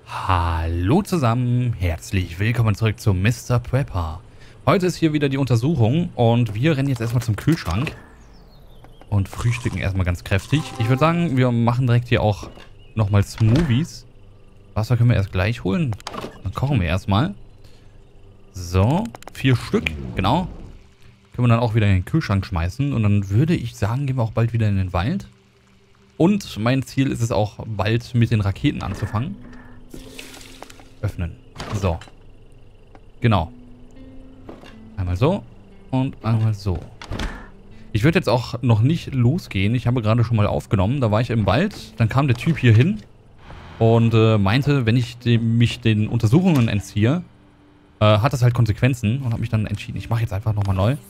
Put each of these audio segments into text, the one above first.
Hallo zusammen, herzlich willkommen zurück zu Mr. Prepper. Heute ist hier wieder die Untersuchung und wir rennen jetzt erstmal zum Kühlschrank und frühstücken erstmal ganz kräftig. Ich würde sagen, wir machen direkt hier auch nochmal Smoothies. Wasser können wir erst gleich holen. Dann kochen wir erstmal. So, 4 Stück, genau. Können wir dann auch wieder in den Kühlschrank schmeißen und dann würde ich sagen, gehen wir auch bald wieder in den Wald. Und mein Ziel ist es auch, bald mit den Raketen anzufangen. Öffnen. So. Genau. Einmal so und einmal so. Ich würde jetzt auch noch nicht losgehen. Ich habe gerade schon mal aufgenommen. Da war ich im Wald. Dann kam der Typ hier hin und meinte, wenn ich mich den Untersuchungen entziehe, hat das halt Konsequenzen. Und habe mich dann entschieden, ich mache jetzt einfach nochmal neu.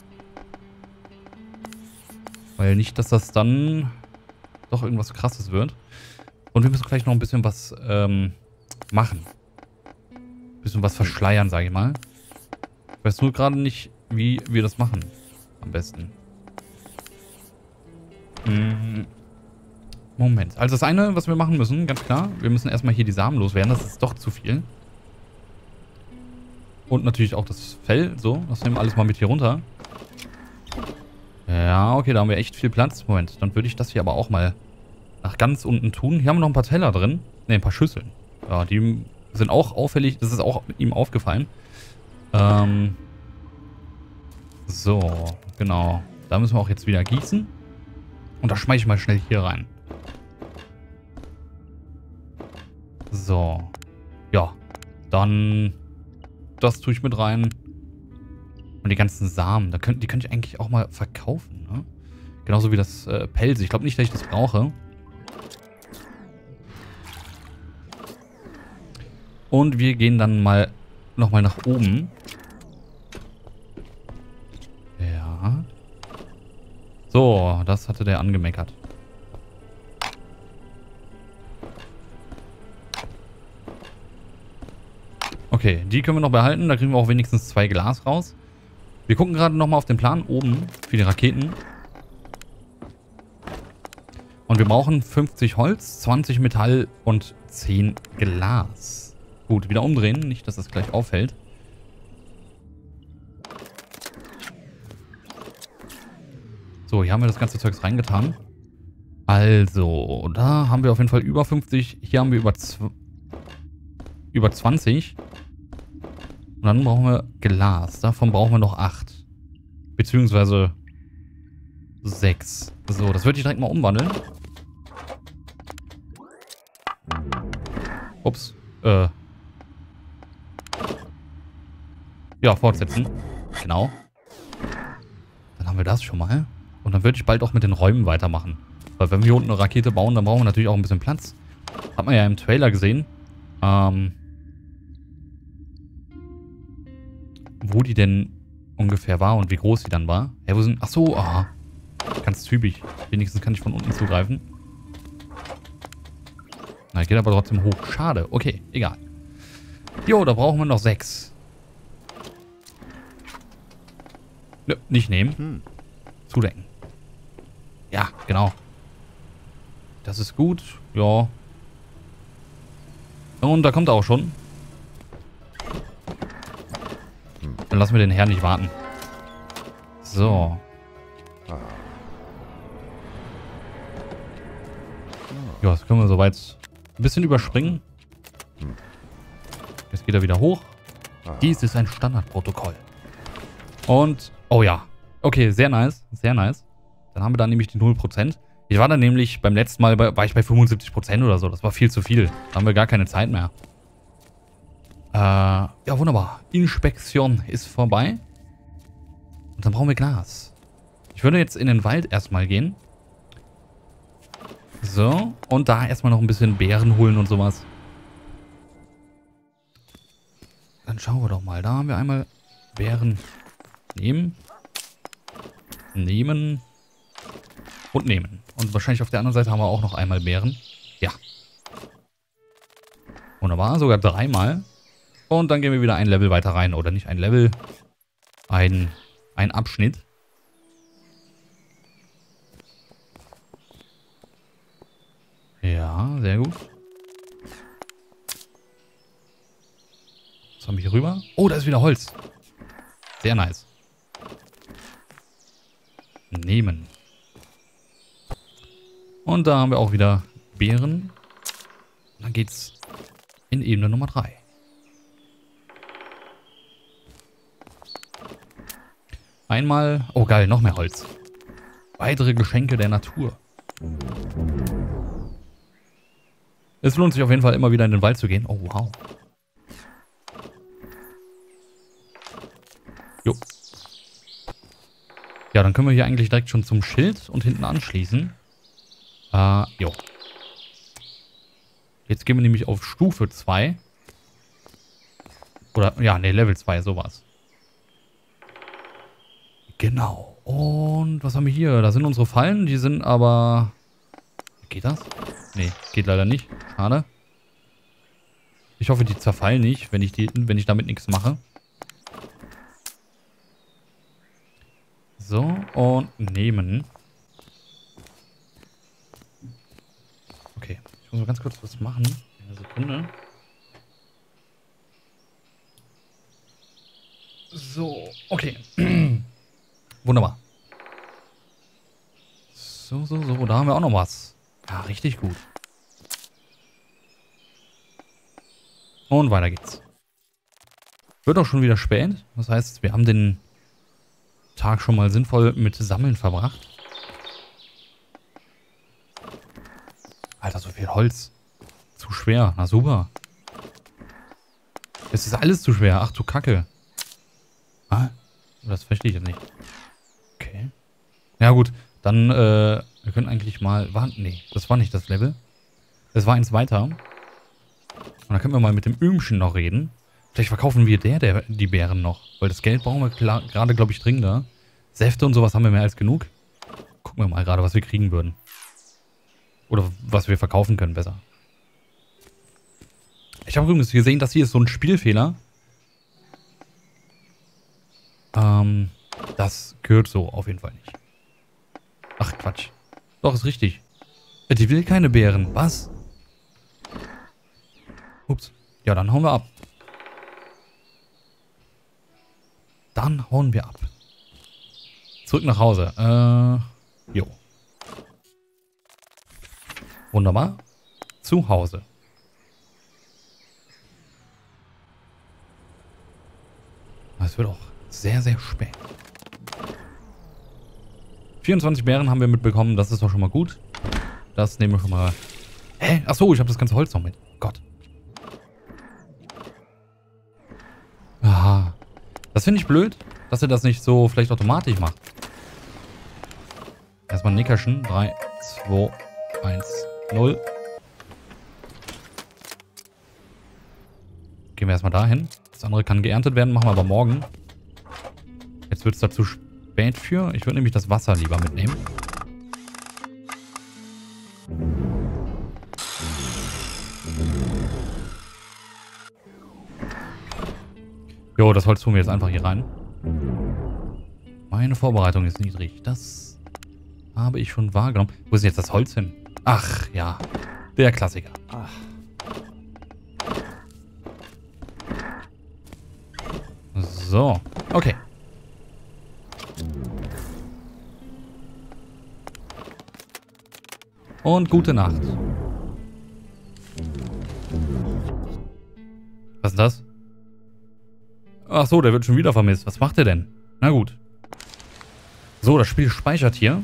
Weil nicht, dass das dann doch irgendwas Krasses wird. Und wir müssen gleich noch ein bisschen was machen. Bisschen was verschleiern, sage ich mal. Ich weiß nur gerade nicht, wie wir das machen. Am besten. Moment. Also das eine, was wir machen müssen, ganz klar. Wir müssen erstmal hier die Samen loswerden. Das ist doch zu viel. Und natürlich auch das Fell. So, das nehmen wir alles mal mit hier runter. Ja, okay, da haben wir echt viel Platz. Moment, dann würde ich das hier aber auch mal nach ganz unten tun. Hier haben wir noch ein paar Teller drin. Ne, ein paar Schüsseln. Ja, die sind auch auffällig. Das ist auch ihm aufgefallen. So, genau. Da müssen wir auch jetzt wieder gießen. Und da schmeiße ich mal schnell hier rein. So. Ja. Dann das tue ich mit rein. Und die ganzen Samen. Die könnte ich eigentlich auch mal verkaufen, ne? Genauso wie das Pelz. Ich glaube nicht, dass ich das brauche. Und wir gehen dann mal nochmal nach oben. Ja. So, das hatte der angemeckert. Okay, die können wir noch behalten. Da kriegen wir auch wenigstens 2 Glas raus. Wir gucken gerade nochmal auf den Plan oben für die Raketen. Und wir brauchen 50 Holz, 20 Metall und 10 Glas. Gut, wieder umdrehen. Nicht, dass das gleich auffällt. So, hier haben wir das ganze Zeugs reingetan. Also, da haben wir auf jeden Fall über 50. Hier haben wir über 20. Und dann brauchen wir Glas. Davon brauchen wir noch 8. Beziehungsweise 6. So, das würde ich direkt mal umwandeln. Ups. Ja, fortsetzen. Genau. Dann haben wir das schon mal. Und dann würde ich bald auch mit den Räumen weitermachen. Weil wenn wir hier unten eine Rakete bauen, dann brauchen wir natürlich auch ein bisschen Platz. Hat man ja im Trailer gesehen. Wo die denn ungefähr war und wie groß die dann war. Ja, wo sind... Achso, aha. Ganz typisch. Wenigstens kann ich von unten zugreifen. Na, geht aber trotzdem hoch. Schade. Okay, egal. Jo, da brauchen wir noch 6. Nö, nicht nehmen. Zudecken. Ja, genau. Das ist gut. Ja. Und da kommt er auch schon. Dann lassen wir den Herrn nicht warten. So. Ja, das können wir soweit ein bisschen überspringen. Jetzt geht er wieder hoch. Dies ist ein Standardprotokoll. Und, oh ja. Okay, sehr nice. Sehr nice. Dann haben wir da nämlich die 0%. Ich war dann nämlich beim letzten Mal, war ich bei 75% oder so. Das war viel zu viel. Da haben wir gar keine Zeit mehr. Ja, wunderbar. Inspektion ist vorbei. Und dann brauchen wir Glas. Ich würde jetzt in den Wald erstmal gehen. So. Und da erstmal noch ein bisschen Beeren holen und sowas. Dann schauen wir doch mal. Da haben wir einmal Beeren nehmen. Nehmen. Und nehmen. Und wahrscheinlich auf der anderen Seite haben wir auch noch einmal Beeren. Ja. Wunderbar. Sogar 3-mal. Und dann gehen wir wieder ein Level weiter rein. Oder nicht ein Level. Ein Abschnitt. Ja, sehr gut. haben wir hier rüber? Oh, da ist wieder Holz. Sehr nice. Nehmen. Und da haben wir auch wieder Beeren. Und dann geht's in Ebene Nummer 3. Einmal... Oh geil, noch mehr Holz. Weitere Geschenke der Natur. Es lohnt sich auf jeden Fall immer wieder in den Wald zu gehen. Oh, wow. Jo. Ja, dann können wir hier eigentlich direkt schon zum Schild und hinten anschließen. Jo. Jetzt gehen wir nämlich auf Stufe 2. Oder, ja, ne, Level 2, sowas. Genau. Und was haben wir hier? Da sind unsere Fallen, die sind aber... Geht das? Nee, geht leider nicht. Schade. Ich hoffe, die zerfallen nicht, wenn ich damit nichts mache. So, und nehmen. Okay, ich muss mal ganz kurz was machen. Eine Sekunde. So, okay. Wunderbar. So, da haben wir auch noch was. Ja, richtig gut. Und weiter geht's. Wird auch schon wieder spät. Das heißt, wir haben den Tag schon mal sinnvoll mit Sammeln verbracht. Alter, so viel Holz. Zu schwer. Na super. Es ist alles zu schwer. Ach du Kacke. Ah, das verstehe ich jetzt nicht. Okay. Ja gut, dann, wir können eigentlich mal... Nee, das war nicht das Level. Es war eins weiter. Und dann können wir mal mit dem Öhmchen noch reden. Vielleicht verkaufen wir die Beeren noch. Weil das Geld brauchen wir gerade, glaube ich, dringender. Säfte und sowas haben wir mehr als genug. Gucken wir mal gerade, was wir kriegen würden. Oder was wir verkaufen können, besser. Ich habe übrigens gesehen, das hier ist so ein Spielfehler. Das gehört so auf jeden Fall nicht. Ach, Quatsch. Doch, ist richtig. Die will keine Beeren. Was? Ups. Ja, dann hauen wir ab. Dann hauen wir ab. Zurück nach Hause. Jo. Wunderbar. Zu Hause. Es wird auch sehr, sehr spät. 24 Beeren haben wir mitbekommen. Das ist doch schon mal gut. Das nehmen wir schon mal. Hä? Achso, ich habe das ganze Holz noch mit. Gott. Aha. Das finde ich blöd, dass er das nicht so vielleicht automatisch macht. Erstmal ein Nickerchen. 3, 2, 1, 0. Gehen wir erstmal dahin. Das andere kann geerntet werden, machen wir aber morgen. Jetzt wird es dazu spät für. Ich würde nämlich das Wasser lieber mitnehmen. Jo, das Holz tun wir jetzt einfach hier rein. Meine Vorbereitung ist niedrig. Das habe ich schon wahrgenommen. Wo ist jetzt das Holz hin? Ach, ja. Der Klassiker. Ach. So. Okay. Und gute Nacht. Was ist das? Ach so, der wird schon wieder vermisst. Was macht der denn? Na gut. So, das Spiel speichert hier.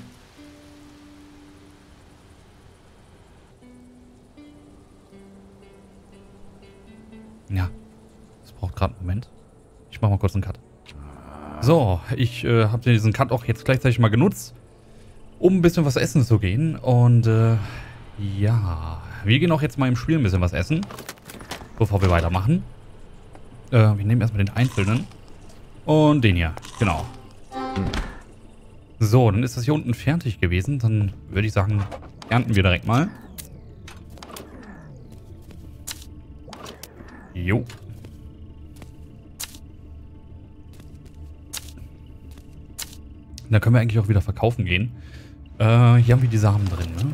Ja. Das braucht gerade einen Moment. Ich mache mal kurz einen Cut. So, ich habe diesen Cut auch jetzt gleichzeitig mal genutzt, um ein bisschen was essen zu gehen. Und ja, wir gehen auch jetzt mal im Spiel ein bisschen was essen, bevor wir weitermachen. Wir nehmen erstmal den einzelnen. Und den hier, genau. So, dann ist das hier unten fertig gewesen. Dann würde ich sagen, ernten wir direkt mal. Jo. Da können wir eigentlich auch wieder verkaufen gehen. Hier haben wir die Samen drin, ne?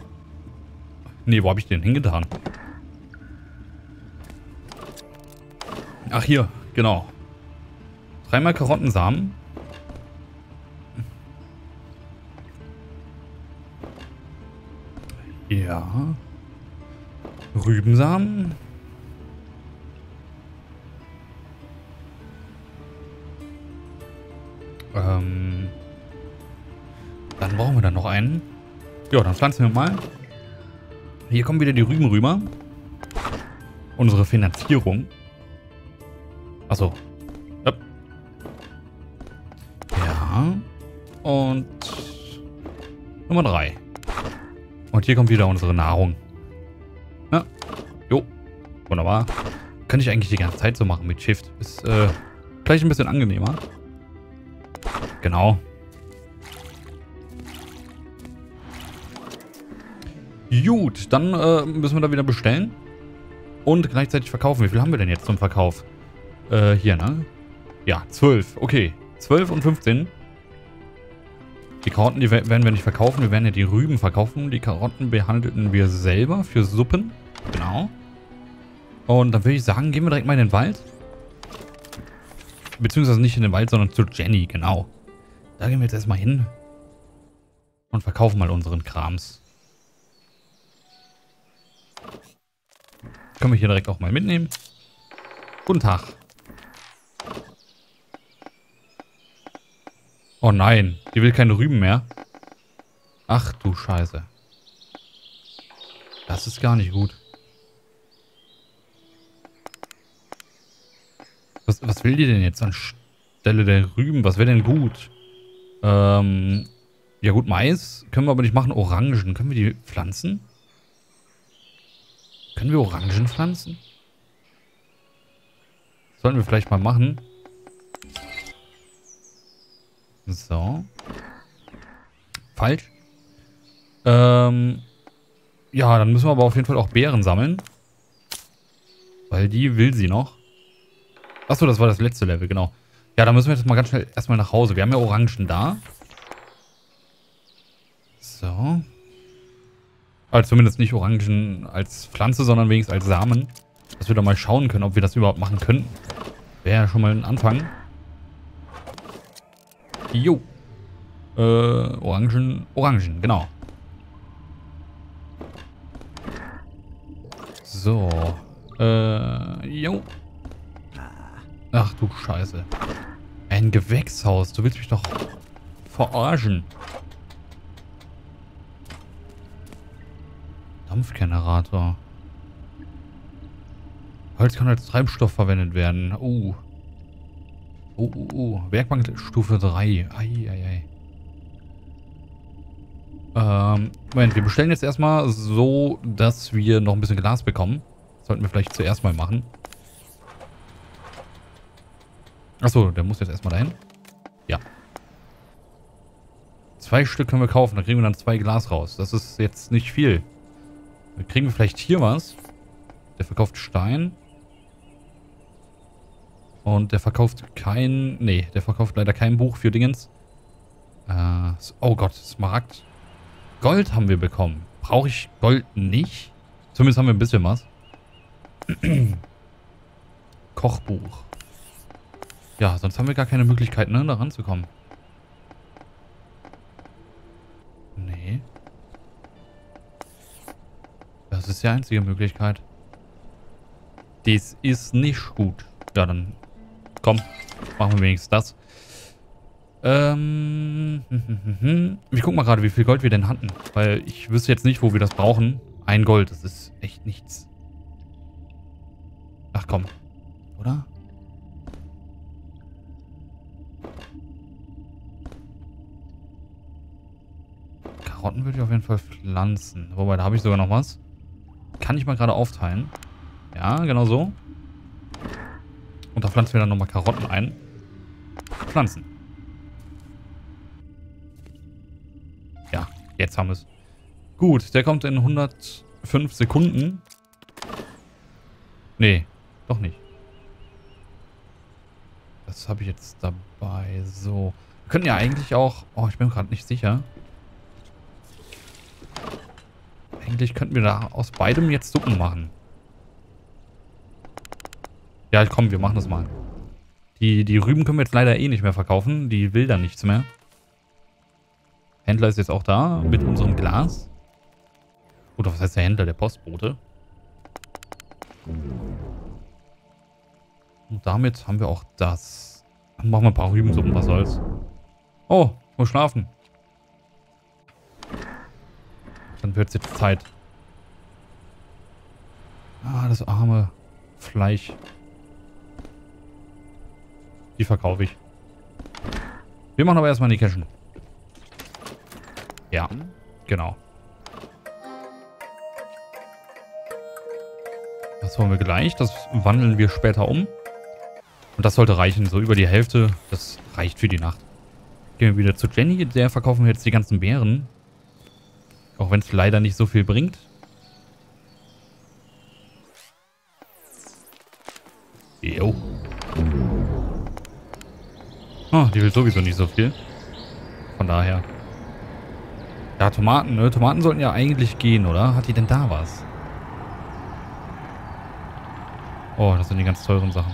Ne, wo habe ich den hingetan? Ach, hier, genau. 3-mal Karottensamen. Ja. Rübensamen. Dann brauchen wir dann noch einen. Ja, dann pflanzen wir mal. Hier kommen wieder die Rüben rüber. Unsere Finanzierung. Achso. Ja. Und Nummer 3. Und hier kommt wieder unsere Nahrung. Ja. Jo. Wunderbar. Könnte ich eigentlich die ganze Zeit so machen mit Shift. Ist vielleicht ein bisschen angenehmer. Genau. Gut, dann müssen wir da wieder bestellen. Und gleichzeitig verkaufen. Wie viel haben wir denn jetzt zum Verkauf? Hier, ne? Ja, 12. Okay. 12 und 15. Die Karotten, die werden wir nicht verkaufen. Wir werden ja die Rüben verkaufen. Die Karotten behandelten wir selber für Suppen. Genau. Und dann würde ich sagen, gehen wir direkt mal in den Wald. Beziehungsweise nicht in den Wald, sondern zu Jenny, genau. Da gehen wir jetzt erstmal hin. Und verkaufen mal unseren Krams. Können wir hier direkt auch mal mitnehmen. Guten Tag. Oh nein, die will keine Rüben mehr. Ach du Scheiße. Das ist gar nicht gut. Was will die denn jetzt anstelle der Rüben? Was wäre denn gut? Ja gut, Mais können wir aber nicht machen. Orangen, können wir die pflanzen? Können wir Orangen pflanzen? Sollten wir vielleicht mal machen. So. Falsch. Ja, dann müssen wir aber auf jeden Fall auch Beeren sammeln. Weil die will sie noch. Achso, das war das letzte Level, genau. Ja, dann müssen wir jetzt mal ganz schnell erstmal nach Hause. Wir haben ja Orangen da. So. Also zumindest nicht Orangen als Pflanze, sondern wenigstens als Samen. Dass wir da mal schauen können, ob wir das überhaupt machen könnten. Wäre ja schon mal ein Anfang. Jo. Orangen, genau. So. Jo. Ach du Scheiße. Ein Gewächshaus. Du willst mich doch verarschen. Dampfgenerator. Holz kann als Treibstoff verwendet werden. Werkbank Stufe 3. Eieiei. Moment, wir bestellen jetzt erstmal so, dass wir noch ein bisschen Glas bekommen. Sollten wir vielleicht zuerst mal machen. Achso, der muss jetzt erstmal dahin. Ja. 2 Stück können wir kaufen, da kriegen wir dann 2 Glas raus. Das ist jetzt nicht viel. Dann kriegen wir vielleicht hier was. Der verkauft Stein. Und der verkauft kein... Nee, der verkauft leider kein Buch für Dingens. Oh Gott, Smaragd. Gold haben wir bekommen. Brauche ich Gold nicht? Zumindest haben wir ein bisschen was. Kochbuch. Ja, sonst haben wir gar keine Möglichkeit, ne, da ranzukommen. Nee. Das ist die einzige Möglichkeit. Das ist nicht gut. Ja, dann komm, machen wir wenigstens das. Wir gucken mal gerade, wie viel Gold wir denn hatten. Weil ich wüsste jetzt nicht, wo wir das brauchen. 1 Gold, das ist echt nichts. Ach komm. Oder? Karotten würde ich auf jeden Fall pflanzen. Wobei, da habe ich sogar noch was. Kann ich mal gerade aufteilen. Ja, genau so. Und da pflanzen wir dann nochmal Karotten ein. Pflanzen. Ja, jetzt haben wir es. Gut, der kommt in 105 Sekunden. Nee, doch nicht. Das habe ich jetzt dabei. So. Wir könnten ja eigentlich auch... Oh, ich bin gerade nicht sicher. Eigentlich könnten wir da aus beidem jetzt Suppen machen. Ja, komm, wir machen das mal. Die Rüben können wir jetzt leider eh nicht mehr verkaufen. Die will dann nichts mehr. Händler ist jetzt auch da mit unserem Glas. Oder was heißt der Händler? Der Postbote. Und damit haben wir auch das. Dann machen wir ein paar Rübensuppen, was soll's. Oh, ich muss schlafen. Dann wird's jetzt Zeit. Ah, das arme Fleisch. Die verkaufe ich. Wir machen aber erstmal die Cashen. Ja, genau. Das holen wir gleich. Das wandeln wir später um. Und das sollte reichen. So über die Hälfte. Das reicht für die Nacht. Gehen wir wieder zu Jenny. Der verkaufen wir jetzt die ganzen Beeren. Auch wenn es leider nicht so viel bringt. Jo. Oh, die will sowieso nicht so viel. Von daher. Ja, Tomaten, ne? Tomaten sollten ja eigentlich gehen, oder? Hat die denn da was? Oh, das sind die ganz teuren Sachen.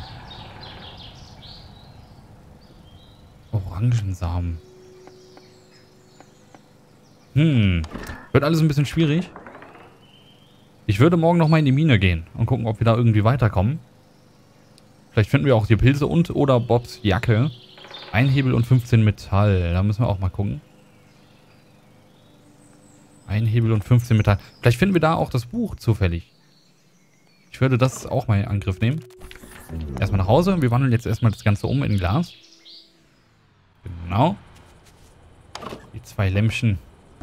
Orangensamen. Wird alles ein bisschen schwierig. Ich würde morgen nochmal in die Mine gehen und gucken, ob wir da irgendwie weiterkommen. Vielleicht finden wir auch die Pilze und oder Bobs Jacke. Ein Hebel und 15 Metall. Da müssen wir auch mal gucken. Ein Hebel und 15 Metall. Vielleicht finden wir da auch das Buch zufällig. Ich würde das auch mal in Angriff nehmen. Erstmal nach Hause. Wir wandeln jetzt erstmal das Ganze um in Glas. Genau. Die 2 Lämpchen.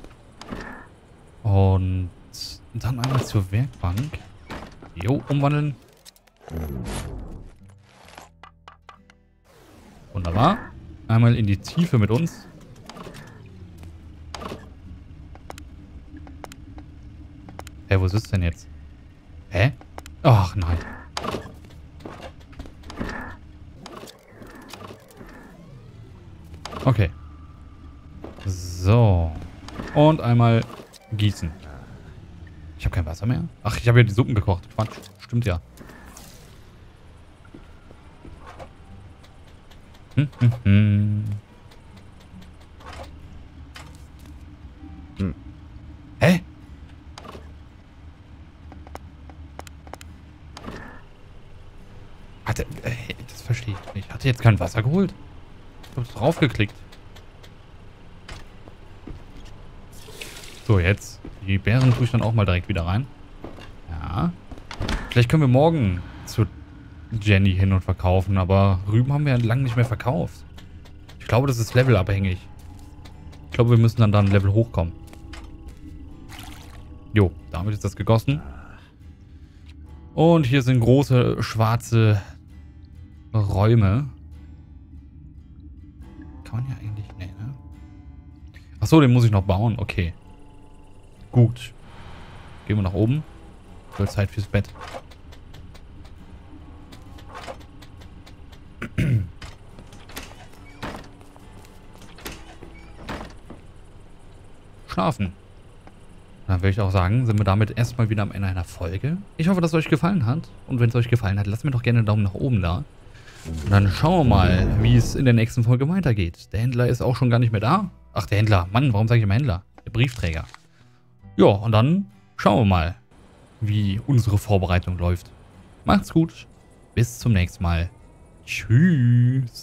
Und dann einmal zur Werkbank. Jo, umwandeln. Wunderbar. Einmal in die Tiefe mit uns. Hä, wo ist es denn jetzt? Hä? Ach, nein. Okay. So. Und einmal gießen. Ich habe kein Wasser mehr. Ach, ich habe ja die Suppen gekocht. Quatsch. Stimmt ja. Hä? Das verstehe ich nicht. Hatte jetzt kein Wasser geholt? Ich habe drauf geklickt. So, jetzt. Die Beeren tue ich dann auch mal direkt wieder rein. Ja. Vielleicht können wir morgen zu Jenny hin und verkaufen, aber Rüben haben wir ja lange nicht mehr verkauft. Ich glaube, das ist levelabhängig. Ich glaube, wir müssen dann ein Level hochkommen. Jo, damit ist das gegossen. Und hier sind große, schwarze Räume. Kann man ja eigentlich... Nee, ne? Achso, den muss ich noch bauen. Okay. Gut. Gehen wir nach oben. Wird Zeit fürs Bett. Schlafen. Dann würde ich auch sagen, sind wir damit erstmal wieder am Ende einer Folge. Ich hoffe, dass es euch gefallen hat. Und wenn es euch gefallen hat, lasst mir doch gerne einen Daumen nach oben da. Und dann schauen wir mal, wie es in der nächsten Folge weitergeht. Der Händler ist auch schon gar nicht mehr da. Ach, der Händler. Mann, warum sage ich immer Händler? Der Briefträger. Ja, und dann schauen wir mal, wie unsere Vorbereitung läuft. Macht's gut. Bis zum nächsten Mal. Tschüss.